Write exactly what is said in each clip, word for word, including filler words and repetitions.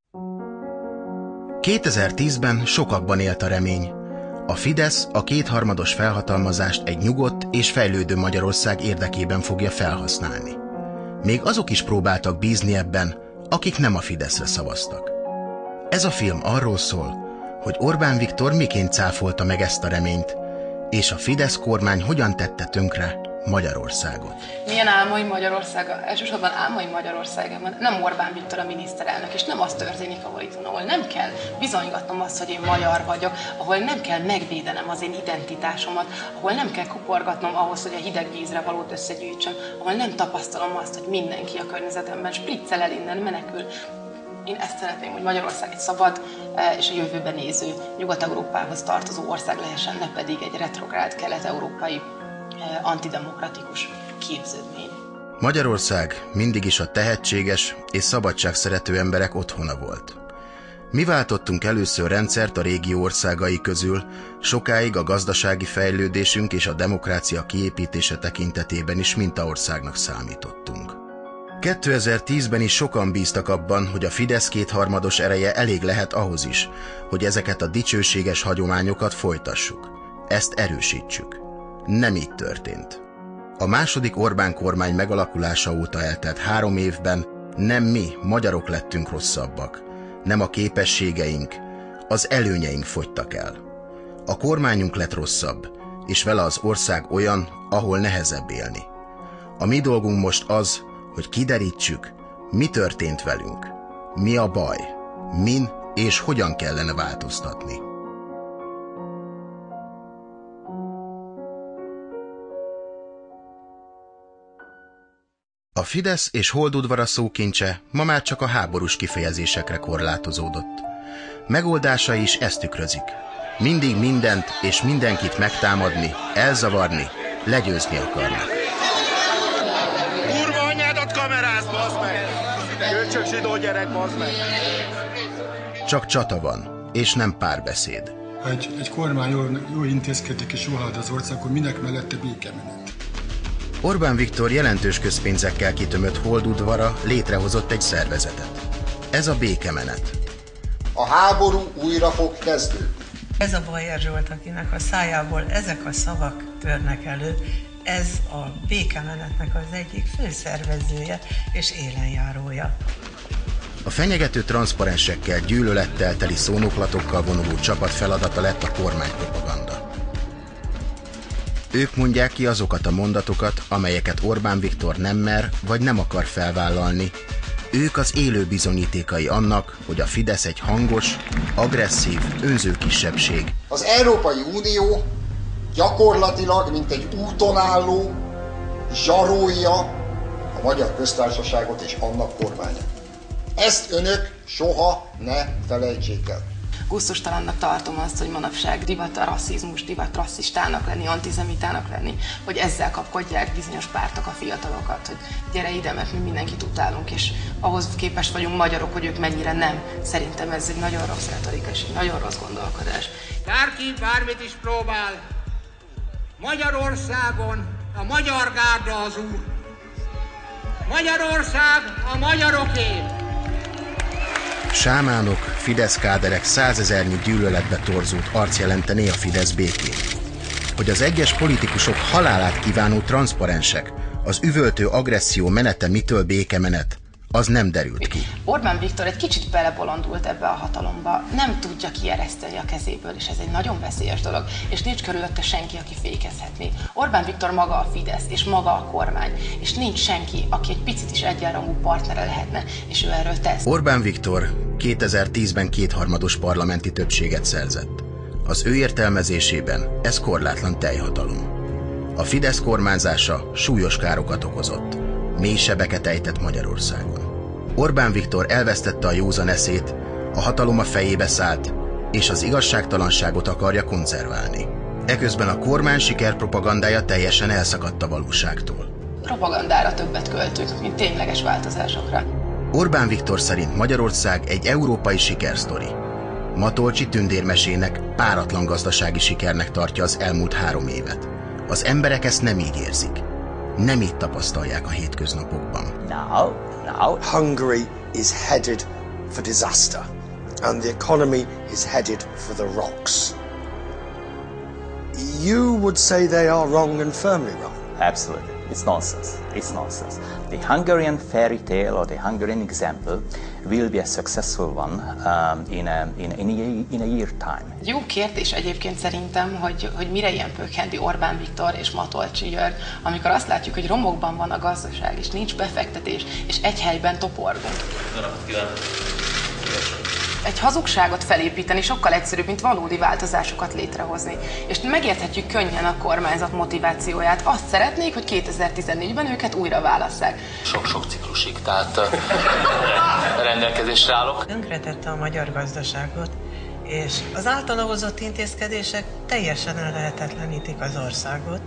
kétezer-tízben sokakban élt a remény. A Fidesz a kétharmados felhatalmazást egy nyugodt és fejlődő Magyarország érdekében fogja felhasználni. Még azok is próbáltak bízni ebben, akik nem a Fideszre szavaztak. Ez a film arról szól, hogy Orbán Viktor miként cáfolta meg ezt a reményt, és a Fidesz kormány hogyan tette tönkre Magyarországot. Milyen álmai Magyarországa? Elsősorban álmai Magyarországában nem Orbán Viktor a miniszterelnök, és nem az történik, ahol itt van, ahol nem kell bizonygatnom azt, hogy én magyar vagyok, ahol nem kell megvédenem az én identitásomat, ahol nem kell kuporgatnom ahhoz, hogy a hideg vízre valót összegyűjtsem, ahol nem tapasztalom azt, hogy mindenki a környezetemben spriccel el innen, menekül. Én ezt szeretném, hogy Magyarország egy szabad és a jövőben néző Nyugat-Európához tartozó ország lehessen, ne pedig egy retrográd kelet-európai antidemokratikus képződmény. Magyarország mindig is a tehetséges és szabadságszerető emberek otthona volt. Mi váltottunk először rendszert a régió országai közül, sokáig a gazdasági fejlődésünk és a demokrácia kiépítése tekintetében is mintaországnak számítottunk. kétezer-tízben is sokan bíztak abban, hogy a Fidesz kétharmados ereje elég lehet ahhoz is, hogy ezeket a dicsőséges hagyományokat folytassuk. Ezt erősítsük. Nem így történt. A második Orbán kormány megalakulása óta eltelt három évben nem mi, magyarok lettünk rosszabbak, nem a képességeink, az előnyeink fogytak el. A kormányunk lett rosszabb, és vele az ország olyan, ahol nehezebb élni. A mi dolgunk most az, hogy kiderítsük, mi történt velünk, mi a baj, min és hogyan kellene változtatni. A Fidesz és Holdudvara szókincse ma már csak a háborús kifejezésekre korlátozódott. Megoldása is ezt tükrözik. Mindig mindent és mindenkit megtámadni, elzavarni, legyőzni akarnak. Kurva anyádat kameráz, bazd meg! Kölcsök zsidó gyerek, bazd meg! Csak csata van, és nem párbeszéd. Ha egy, egy kormány jól, jól intézkedik és jól halad az ország, akkor minek mellette békemenet? Orbán Viktor jelentős közpénzekkel kitömött Holdudvara létrehozott egy szervezetet. Ez a békemenet. A háború újra fog kezdődni. Ez a Bajer Zsolt, akinek a szájából ezek a szavak törnek elő, ez a békemenetnek az egyik főszervezője és élenjárója. A fenyegető transzparensekkel, gyűlölettel teli szónoklatokkal vonuló csapat feladata lett a kormánypropaganda. Ők mondják ki azokat a mondatokat, amelyeket Orbán Viktor nem mer vagy nem akar felvállalni. Ők az élő bizonyítékai annak, hogy a Fidesz egy hangos, agresszív, önző kisebbség. Az Európai Unió gyakorlatilag, mint egy úton álló, zsarolja a Magyar Köztársaságot és annak kormányát. Ezt önök soha ne felejtsék el. Gusztustalannak tartom azt, hogy manapság divat a rasszizmus, divat rasszistának lenni, antizemitának lenni, hogy ezzel kapkodják bizonyos pártok a fiatalokat, hogy gyere ide, mert mi mindenkit utálunk, és ahhoz képest vagyunk magyarok, hogy ők mennyire nem. Szerintem ez egy nagyon rossz retorika és egy nagyon rossz gondolkodás. Bárki bármit is próbál, Magyarországon a magyar gárda az úr. Magyarország a magyaroké. Sámánok, Fidesz káderek százezernyi gyűlöletbe torzult arc jelentené a Fidesz békén. Hogy az egyes politikusok halálát kívánó transzparensek, az üvöltő agresszió menete mitől békemenet, az nem derült ki. Orbán Viktor egy kicsit belebolondult ebbe a hatalomba, nem tudja kiereszteni a kezéből, és ez egy nagyon veszélyes dolog, és nincs körülötte senki, aki fékezhetné. Orbán Viktor maga a Fidesz, és maga a kormány, és nincs senki, aki egy picit is egyenrangú partnere lehetne, és ő erről tesz. Orbán Viktor kétezer-tízben kétharmados parlamenti többséget szerzett. Az ő értelmezésében ez korlátlan teljhatalom. A Fidesz kormányzása súlyos károkat okozott, mély sebeket ejtett Magyarországon. Orbán Viktor elvesztette a józan eszét, a hatalom a fejébe szállt, és az igazságtalanságot akarja konzerválni. Eközben a kormány sikerpropagandája teljesen elszakadt a valóságtól. Propagandára többet költünk, mint tényleges változásokra. Orbán Viktor szerint Magyarország egy európai sikersztori. Matolcsi tündérmesének, páratlan gazdasági sikernek tartja az elmúlt három évet. Az emberek ezt nem így érzik. Nem így tapasztalják a hétköznapokban. Now, now, Hungary is headed for disaster, and the economy is headed for the rocks. You would say they are wrong and firmly wrong. Absolutely. It's nonsense. It's nonsense. The Hungarian fairy tale or the Hungarian example will be a successful one um, in, a, in, in, a, in a year time. Jó kérdés egyébként szerintem, hogy, hogy mire ilyen pökhendi Orbán Viktor és Matolcsy György, amikor azt látjuk, hogy romokban van a gazdaság, és nincs befektetés, és egy helyben toporgunk. Egy hazugságot felépíteni sokkal egyszerűbb, mint valódi változásokat létrehozni. És megérthetjük könnyen a kormányzat motivációját. Azt szeretnék, hogy kétezer-tizennégyben őket újra válasszák. Sok-sok ciklusig, tehát rendelkezésre állok. Tönkretette a magyar gazdaságot, és az általa hozott intézkedések teljesen ellehetetlenítik az országot.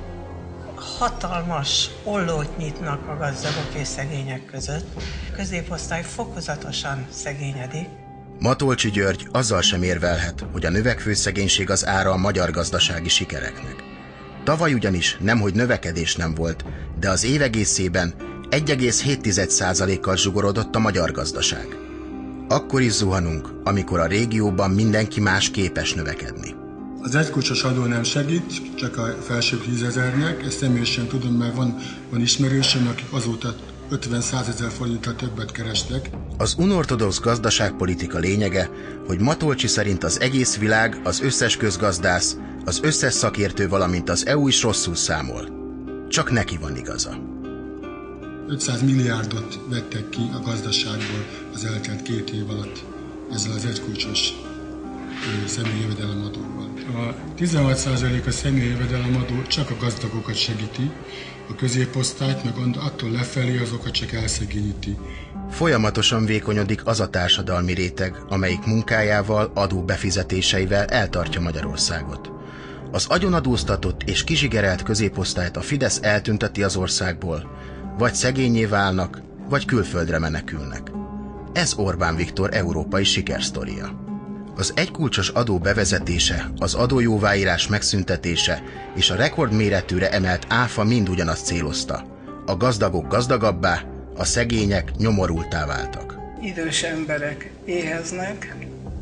Hatalmas ollót nyitnak a gazdagok és szegények között. A középosztály fokozatosan szegényedik. Matolcsy György azzal sem érvelhet, hogy a növekvő szegénység az ára a magyar gazdasági sikereknek. Tavaly ugyanis nemhogy növekedés nem volt, de az év egészében egy egész hét százalékkal zsugorodott a magyar gazdaság. Akkor is zuhanunk, amikor a régióban mindenki más képes növekedni. Az egykulcsos adó nem segít, csak a felső tízezernek, ezt személyesen tudom, mert van, van ismerősöm, akik azóta ötven-százezer forinttal többet kerestek. Az unortodox gazdaságpolitika lényege, hogy Matolcsy szerint az egész világ, az összes közgazdász, az összes szakértő, valamint az é u is rosszul számol. Csak neki van igaza. ötszáz milliárdot vettek ki a gazdaságból az eltelt két év alatt ezzel az egykulcsos személyi jövedelemadóval. A tizenhat százalék a személyi jövedelemadó csak a gazdagokat segíti, a középosztályt meg attól lefelé azokat csak elszegényíti. Folyamatosan vékonyodik az a társadalmi réteg, amelyik munkájával, adó befizetéseivel eltartja Magyarországot. Az agyonadóztatott és kizsigerelt középosztályt a Fidesz eltünteti az országból, vagy szegényé válnak, vagy külföldre menekülnek. Ez Orbán Viktor európai sikersztoria. Az egykulcsos adó bevezetése, az adójóváírás megszüntetése és a rekordméretűre emelt áfa mind ugyanazt célozta. A gazdagok gazdagabbá, a szegények nyomorultá váltak. Idős emberek éheznek,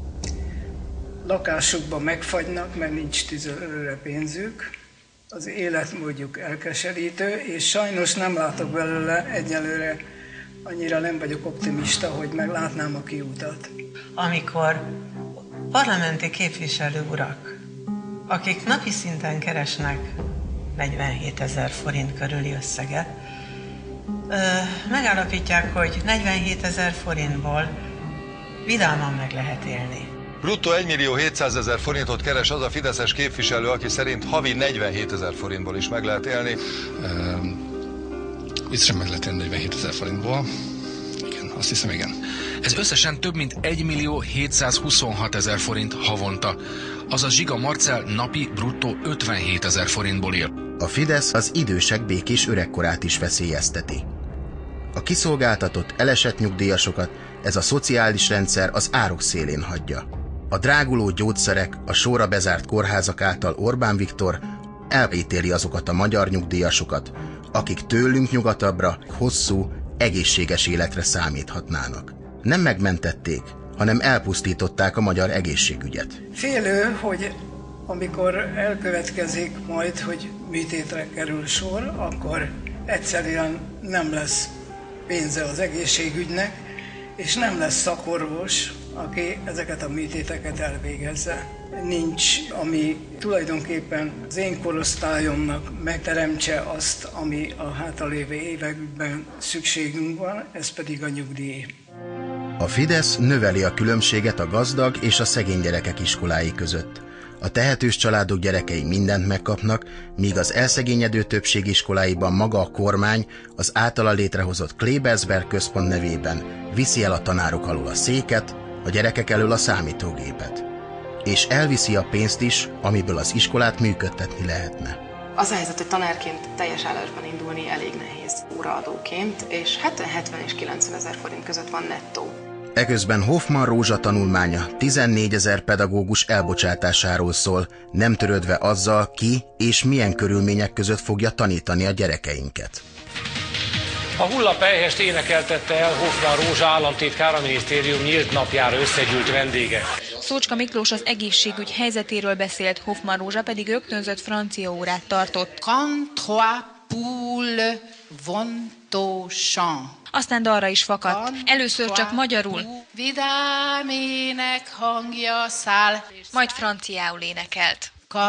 lakásukban megfagynak, mert nincs tüzelőre pénzük, az életmódjuk elkeserítő, és sajnos nem látok belőle egyelőre, annyira nem vagyok optimista, hogy meglátnám a kiutat. Amikor parlamenti képviselő urak, akik napi szinten keresnek negyvenhétezer forint körüli összeget, megállapítják, hogy negyvenhétezer forintból vidáman meg lehet élni. Bruttó egymillió hétszázezer forintot keres az a fideszes képviselő, aki szerint havi negyvenhétezer forintból is meg lehet élni. Biztosan meg lehet élni negyvenhétezer forintból. Igen, azt hiszem, igen. Ez összesen több mint egymillió hétszázhuszonhatezer forint havonta. Azaz Zsiga Marcell napi bruttó ötvenhétezer forintból él. A Fidesz az idősek békés öregkorát is veszélyezteti. A kiszolgáltatott, elesett nyugdíjasokat ez a szociális rendszer az árok szélén hagyja. A dráguló gyógyszerek, a sorra bezárt kórházak által Orbán Viktor elítéli azokat a magyar nyugdíjasokat, akik tőlünk nyugatabbra, hosszú, egészséges életre számíthatnának. Nem megmentették, hanem elpusztították a magyar egészségügyet. Félő, hogy amikor elkövetkezik majd, hogy műtétre kerül sor, akkor egyszerűen nem lesz pénze az egészségügynek, és nem lesz szakorvos, aki ezeket a műtéteket elvégezze. Nincs, ami tulajdonképpen az én korosztályomnak megteremtse azt, ami a hátralévő években szükségünk van, ez pedig a nyugdíj. A Fidesz növeli a különbséget a gazdag és a szegény gyerekek iskolái között. A tehetős családok gyerekei mindent megkapnak, míg az elszegényedő többség iskoláiban maga a kormány az általa létrehozott Klebersberg központ nevében viszi el a tanárok alól a széket, a gyerekek elől a számítógépet. És elviszi a pénzt is, amiből az iskolát működtetni lehetne. Az a helyzet, hogy tanárként teljes állásban indulni elég nehéz óraadóként, és hetven és kilencven ezer forint között van nettó. Eközben Hoffman Rózsa tanulmánya tizennégyezer pedagógus elbocsátásáról szól, nem törődve azzal, ki és milyen körülmények között fogja tanítani a gyerekeinket. A hullapelyhest énekeltette el Hoffmann Rózsa államtitkár, a minisztérium nyílt napjára összegyűlt vendége. Szócska Miklós az egészségügy helyzetéről beszélt, Hoffmann Rózsa pedig öktönzött francia órát tartott. Aztán dalra is fakadt. Először csak magyarul, vidám ének hangja száll, majd franciául énekelt.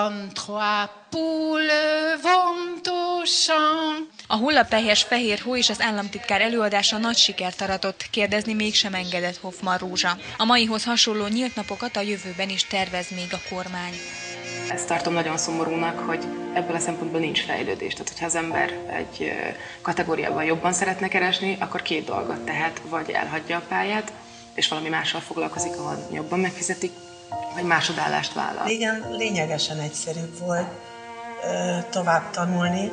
A hullapelyhes fehér hó és az államtitkár előadása nagy sikert aratott, kérdezni mégsem engedett Hoffmann Rózsa. A maihoz hasonló nyílt napokat a jövőben is tervez még a kormány. Ezt tartom nagyon szomorúnak, hogy ebből a szempontból nincs fejlődés. Tehát, hogyha az ember egy kategóriában jobban szeretne keresni, akkor két dolgot tehet, vagy elhagyja a pályát, és valami mással foglalkozik, ahol jobban megfizetik, vagy másodállást vállal. Igen, lényegesen egyszerűbb volt ö, tovább tanulni.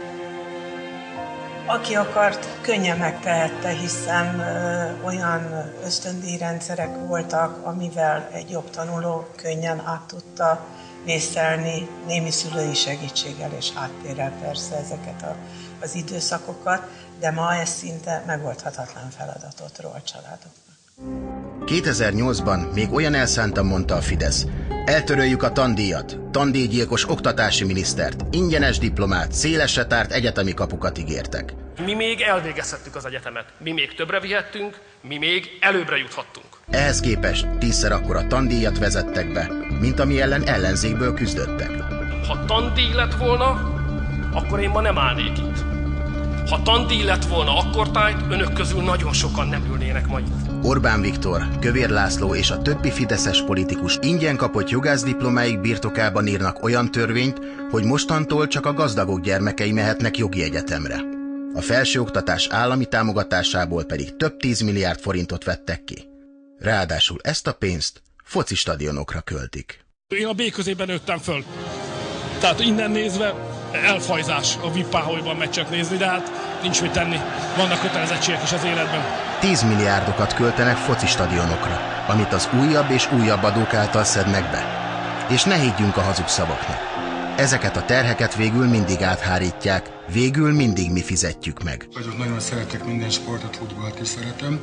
Aki akart, könnyen megtehette, hiszen ö, olyan ösztöndíjrendszerek voltak, amivel egy jobb tanuló könnyen át tudta vészelni, némi szülői segítséggel és háttérrel persze ezeket a, az időszakokat, de ma ez szinte megoldhatatlan feladatot ró a családoknak. kétezer-nyolcban még olyan elszántan mondta a Fidesz: eltöröljük a tandíjat, tandíjgyilkos oktatási minisztert, ingyenes diplomát, szélesre tárt egyetemi kapukat ígértek. Mi még elvégezhettük az egyetemet, mi még többre vihettünk, mi még előbbre juthattunk. Ehhez képest tízszer akkora tandíjat vezettek be, mint ami ellen ellenzékből küzdöttek. Ha tandíj lett volna, akkor én ma nem állnék itt. Ha tandíj lett volna akkortájt, önök közül nagyon sokan nem ülnének ma itt. Orbán Viktor, Kövér László és a többi fideszes politikus ingyen kapott jogászdiplomáik birtokában írnak olyan törvényt, hogy mostantól csak a gazdagok gyermekei mehetnek jogi egyetemre. A felsőoktatás állami támogatásából pedig több tízmilliárd forintot vettek ki. Ráadásul ezt a pénzt foci stadionokra költik. Én a B közében nőttem föl. Tehát innen nézve elfajzás a vé i pé páholyban meccset nézni, de hát nincs mit tenni. Vannak kötelezettségek is az életben. tíz milliárdokat költenek foci stadionokra, amit az újabb és újabb adók által szednek be. És ne higgyünk a hazug szavaknak. Ezeket a terheket végül mindig áthárítják, végül mindig mi fizetjük meg. Vagyok, nagyon szeretek minden sportot, futballt is szeretem,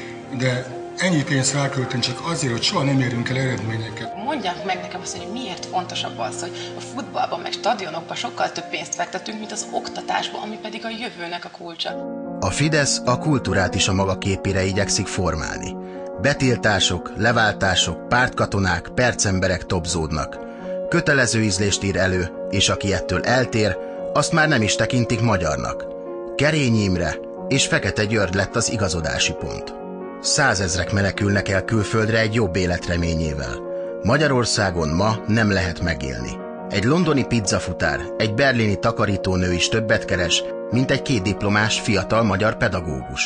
de ennyi pénzt ráköltünk csak azért, hogy soha nem érünk el eredményeket. Mondják meg nekem azt, hogy miért fontosabb az, hogy a futballban meg stadionokban sokkal több pénzt fektetünk, mint az oktatásban, ami pedig a jövőnek a kulcsa. A Fidesz a kultúrát is a maga képére igyekszik formálni. Betiltások, leváltások, pártkatonák, percemberek tobzódnak. Kötelező ízlést ír elő, és aki ettől eltér, azt már nem is tekintik magyarnak. Kerény Imre és Fekete György lett az igazodási pont. Százezrek menekülnek el külföldre egy jobb élet reményével. Magyarországon ma nem lehet megélni. Egy londoni pizzafutár, egy berlini takarítónő is többet keres, mint egy kétdiplomás fiatal magyar pedagógus.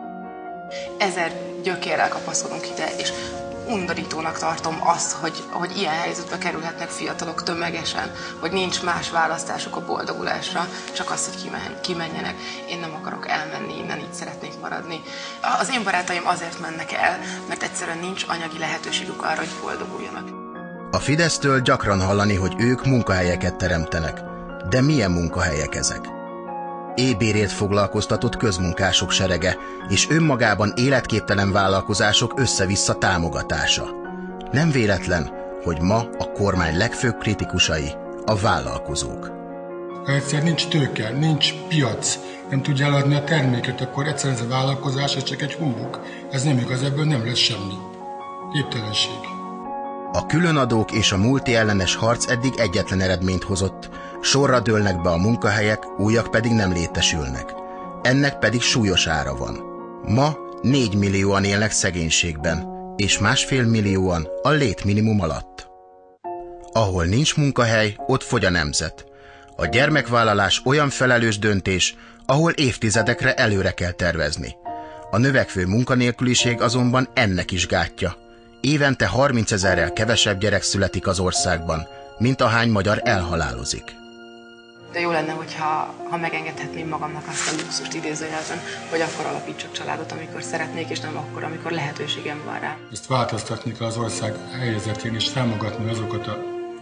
Ezer gyökérrel kapaszkodunk ide, és undorítónak tartom azt, hogy, hogy ilyen helyzetbe kerülhetnek fiatalok tömegesen, hogy nincs más választásuk a boldogulásra, csak az, hogy kimen, kimenjenek. Én nem akarok elmenni innen, így szeretnék maradni. Az én barátaim azért mennek el, mert egyszerűen nincs anyagi lehetőségük arra, hogy boldoguljanak. A Fidesztől gyakran hallani, hogy ők munkahelyeket teremtenek. De milyen munkahelyek ezek? Ébérért foglalkoztatott közmunkások serege, és önmagában életképtelen vállalkozások össze-vissza támogatása. Nem véletlen, hogy ma a kormány legfőbb kritikusai a vállalkozók. Ha egyszer nincs tőke, nincs piac, nem tudja eladni a terméket, akkor egyszer ez a vállalkozás, ez csak egy humbug. Ez nem igaz, ebből nem lesz semmi. Képtelenség. A különadók és a multi ellenes harc eddig egyetlen eredményt hozott. Sorra dőlnek be a munkahelyek, újak pedig nem létesülnek. Ennek pedig súlyos ára van. Ma négy millióan élnek szegénységben, és másfél millióan a létminimum alatt. Ahol nincs munkahely, ott fogy a nemzet. A gyermekvállalás olyan felelős döntés, ahol évtizedekre előre kell tervezni. A növekvő munkanélküliség azonban ennek is gátja. Évente harmincezerrel kevesebb gyerek születik az országban, mint ahány magyar elhalálozik. De jó lenne, hogyha ha megengedhetném magamnak azt a luxust idézőjelben, hogy akkor alapítsak családot, amikor szeretnék, és nem akkor, amikor lehetőségem van rá. Ezt változtatni kell az ország helyzetén, és támogatni azokat a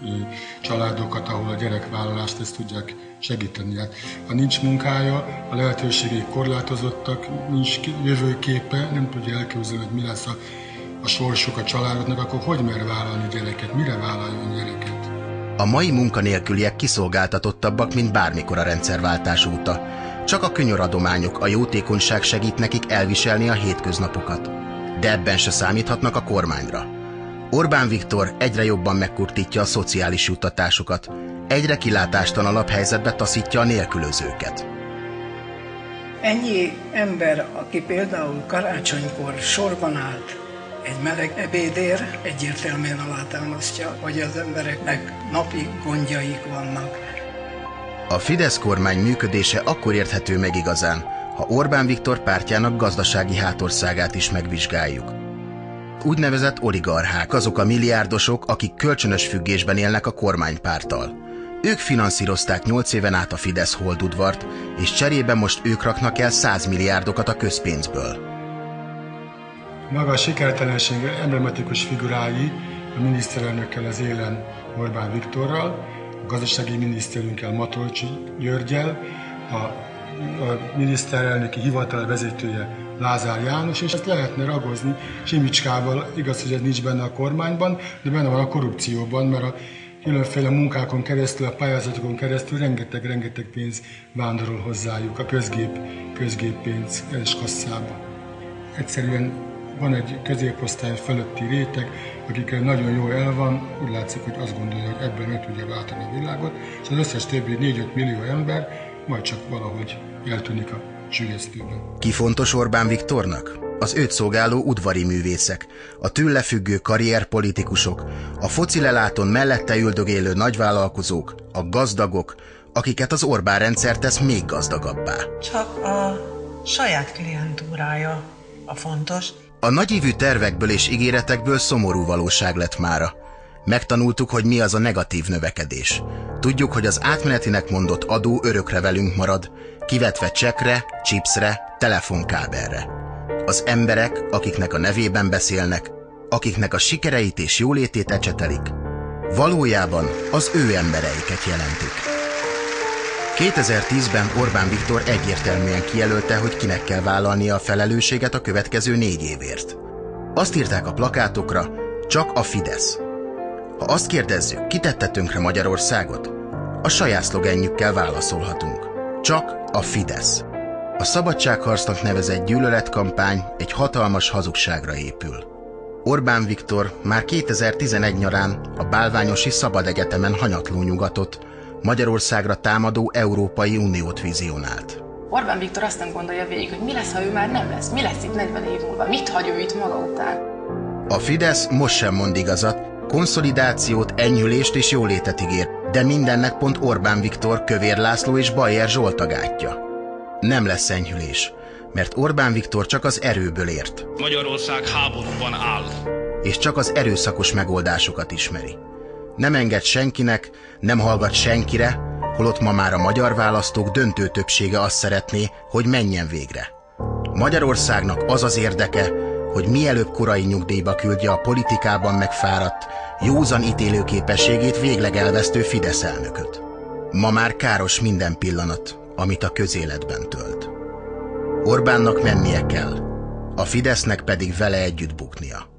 családokat, ahol a gyerekvállalást ezt tudják segíteni. Hát, ha nincs munkája, a lehetőségek korlátozottak, nincs jövőképe, nem tudja elképzelni, hogy mi lesz a, a sorsuk a családoknak, akkor hogy mer vállalni gyereket, mire vállaljon gyereket? A mai munkanélküliek kiszolgáltatottabbak, mint bármikor a rendszerváltás óta. Csak a könyöradományok, a jótékonyság segít nekik elviselni a hétköznapokat. De ebben se számíthatnak a kormányra. Orbán Viktor egyre jobban megkurtítja a szociális juttatásokat, egyre kilátástalanabb helyzetbe taszítja a nélkülözőket. Ennyi ember, aki például karácsonykor sorban állt egy meleg ebédért, egyértelműen alátámasztja, hogy az embereknek napi gondjaik vannak. A Fidesz kormány működése akkor érthető meg igazán, ha Orbán Viktor pártjának gazdasági hátországát is megvizsgáljuk. Úgynevezett oligarchák, azok a milliárdosok, akik kölcsönös függésben élnek a kormánypárttal. Ők finanszírozták nyolc éven át a Fidesz holdudvart, és cserébe most ők raknak el száz milliárdokat a közpénzből. Maga a sikertelenség emblematikus figurái a miniszterelnökkel az élen Orbán Viktorral, a gazdasági miniszterünkkel Matolcsy Györggyel, a, a miniszterelnöki hivatal vezetője Lázár János, és ezt lehetne ragozni Simicskával, igaz, hogy ez nincs benne a kormányban, de benne van a korrupcióban, mert a különféle munkákon keresztül, a pályázatokon keresztül rengeteg-rengeteg pénz vándorol hozzájuk a közgép, közgéppénz kasszába. Egyszerűen van egy középosztály fölötti réteg, akikkel nagyon jó el van, úgy látszik, hogy azt gondolja, hogy ebben meg tudja váltani a világot, és az összes többi négy-öt millió ember majd csak valahogy eltűnik a sülyeztőben. Ki fontos Orbán Viktornak? Az őt szolgáló udvari művészek, a tőle függő karrierpolitikusok, a foci lelátón mellette üldögélő nagyvállalkozók, a gazdagok, akiket az Orbán rendszer tesz még gazdagabbá. Csak a saját klientúrája a fontos. A nagyívű tervekből és ígéretekből szomorú valóság lett mára. Megtanultuk, hogy mi az a negatív növekedés. Tudjuk, hogy az átmenetinek mondott adó örökre velünk marad, kivetve csekkre, chipsre, telefonkábelre. Az emberek, akiknek a nevében beszélnek, akiknek a sikereit és jólétét ecsetelik, valójában az ő embereiket jelentik. kétezer-tízben Orbán Viktor egyértelműen kijelölte, hogy kinek kell vállalnia a felelősséget a következő négy évért. Azt írták a plakátokra, csak a Fidesz. Ha azt kérdezzük, ki tette tönkre Magyarországot, a saját szlogenjükkel válaszolhatunk. Csak a Fidesz. A szabadságharcnak nevezett gyűlöletkampány egy hatalmas hazugságra épül. Orbán Viktor már kétezer-tizenegy nyarán a bálványosi Szabad Egyetemen hanyatló nyugatot, Magyarországra támadó Európai Uniót vizionált. Orbán Viktor azt nem gondolja végig, hogy mi lesz, ha ő már nem lesz, mi lesz itt negyven év múlva, mit hagy ő itt maga után. A Fidesz most sem mond igazat, konszolidációt, enyhülést és jólétet ígér, de mindennek pont Orbán Viktor, Kövér László és Bajer Zsolt a gátja. Nem lesz enyhülés, mert Orbán Viktor csak az erőből ért. Magyarország háborúban áll. És csak az erőszakos megoldásokat ismeri. Nem enged senkinek, nem hallgat senkire, holott ma már a magyar választók döntő többsége azt szeretné, hogy menjen végre. Magyarországnak az az érdeke, hogy mielőbb korai nyugdíjba küldje a politikában megfáradt, józan ítélőképességét végleg elvesztő Fidesz elnököt. Ma már káros minden pillanat, amit a közéletben tölt. Orbánnak mennie kell, a Fidesznek pedig vele együtt buknia.